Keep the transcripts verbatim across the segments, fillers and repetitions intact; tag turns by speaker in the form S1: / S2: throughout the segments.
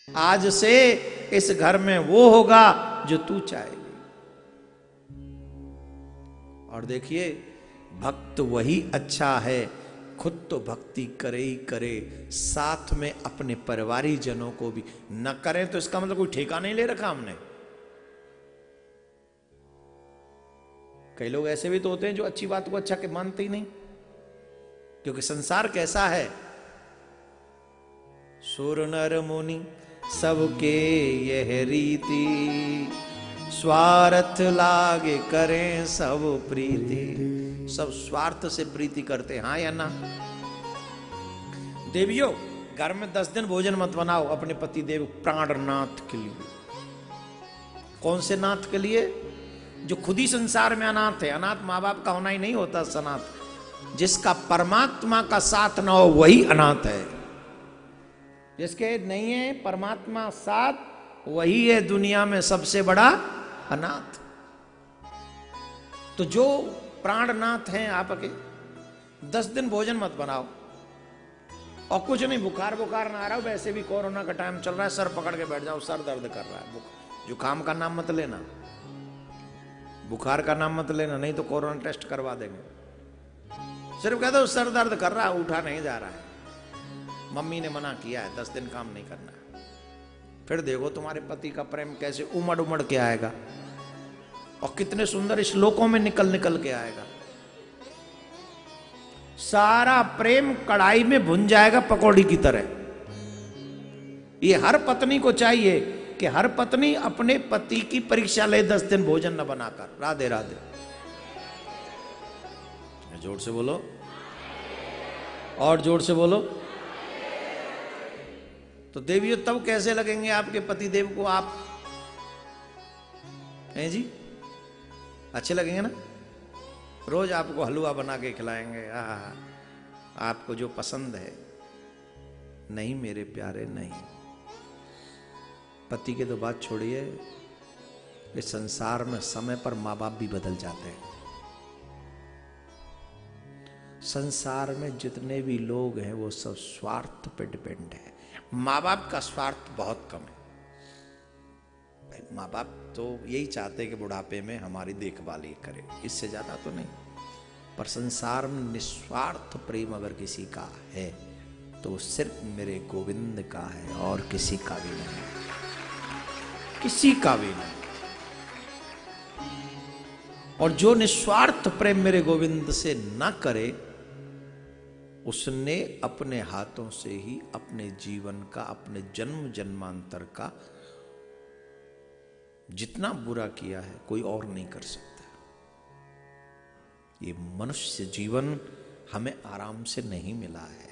S1: आज से इस घर में वो होगा जो तू चाहेगी। और देखिए, भक्त वही अच्छा है, खुद तो भक्ति करे ही करे, साथ में अपने परिवारी जनों को भी न करें तो इसका मतलब कोई ठेका नहीं ले रखा हमने। कई लोग ऐसे भी तो होते हैं जो अच्छी बात को अच्छा के मानते ही नहीं, क्योंकि संसार कैसा है, सुर नर मुनि सबके यह रीति, स्वार्थ लागे करें सब प्रीति। सब स्वार्थ से प्रीति करते, हाँ या ना। देवियों, घर में दस दिन भोजन मत बनाओ अपने पति देव प्राणनाथ के लिए। कौन से नाथ के लिए? जो खुद ही संसार में अनाथ है। अनाथ माँ बाप का होना ही नहीं होता सनाथ। जिसका परमात्मा का साथ ना हो वही अनाथ है। जिसके नहीं है परमात्मा साथ, वही है दुनिया में सबसे बड़ा अनाथ। तो जो प्राणनाथ हैं आपके, दस दिन भोजन मत बनाओ। और कुछ नहीं, बुखार बुखार ना आ रहा हो, वैसे भी कोरोना का टाइम चल रहा है, सर पकड़ के बैठ जाओ, सर दर्द कर रहा है, जुकाम का नाम मत लेना, बुखार का नाम मत लेना, नहीं तो कोरोना टेस्ट करवा देंगे। सिर्फ कह दो सर दर्द कर रहा है, उठा नहीं जा रहा है, मम्मी ने मना किया है, दस दिन काम नहीं करना है। फिर देखो तुम्हारे पति का प्रेम कैसे उमड़ उमड़ के आएगा और कितने सुंदर श्लोकों में निकल निकल के आएगा। सारा प्रेम कढ़ाई में भुन जाएगा पकौड़ी की तरह। ये हर पत्नी को चाहिए कि हर पत्नी अपने पति की परीक्षा ले, दस दिन भोजन न बनाकर। राधे राधे। जोर से बोलो, और जोर से बोलो। तो देवियों, तब कैसे लगेंगे आपके पति देव को आप? हैं जी, अच्छे लगेंगे ना? रोज आपको हलवा बना के खिलाएंगे, आ, आपको जो पसंद है। नहीं मेरे प्यारे, नहीं। पति के तो बात छोड़िए, इस संसार में समय पर माँ बाप भी बदल जाते हैं। संसार में जितने भी लोग हैं वो सब स्वार्थ पे डिपेंड है। माँ बाप का स्वार्थ बहुत कम है। माँ बाप तो यही चाहते हैं कि बुढ़ापे में हमारी देखभाल ही करे, इससे ज्यादा तो नहीं। पर संसार में निस्वार्थ प्रेम अगर किसी का है तो सिर्फ मेरे गोविंद का है, और किसी का भी नहीं, किसी का भी नहीं। और जो निस्वार्थ प्रेम मेरे गोविंद से ना करे, उसने अपने हाथों से ही अपने जीवन का, अपने जन्म जन्मांतर का जितना बुरा किया है कोई और नहीं कर सकता। ये मनुष्य जीवन हमें आराम से नहीं मिला है।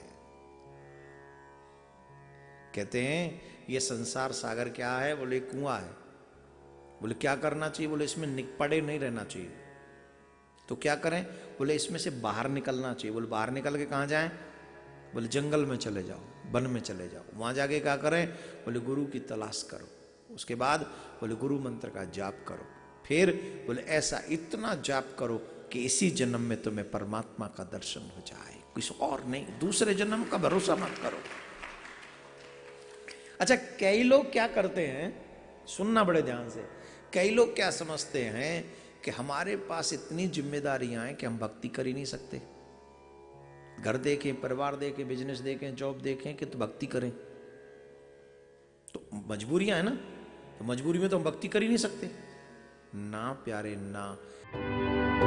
S1: कहते हैं ये संसार सागर क्या है? बोले कुआं है। बोले क्या करना चाहिए? बोले इसमें निपटे नहीं रहना चाहिए। तो क्या करें? बोले इसमें से बाहर निकलना चाहिए। बोले बाहर निकल के कहाँ जाएं? बोले जंगल में चले जाओ, वन में चले जाओ। वहां जाके क्या करें? बोले गुरु की तलाश करो। उसके बाद बोले गुरु मंत्र का जाप करो। फिर बोले ऐसा इतना जाप करो कि इसी जन्म में तुम्हें परमात्मा का दर्शन हो जाए, किसी और नहीं। दूसरे जन्म का भरोसा मत करो। अच्छा, कई लोग क्या करते हैं, सुनना बड़े ध्यान से। कई लोग क्या समझते हैं कि हमारे पास इतनी जिम्मेदारियां हैं कि हम भक्ति कर ही नहीं सकते। घर देखें, परिवार देखें, बिजनेस देखें, जॉब देखें कि तो भक्ति करें। तो मजबूरियां हैं ना, तो मजबूरी में तो हम भक्ति कर ही नहीं सकते। ना प्यारे, ना।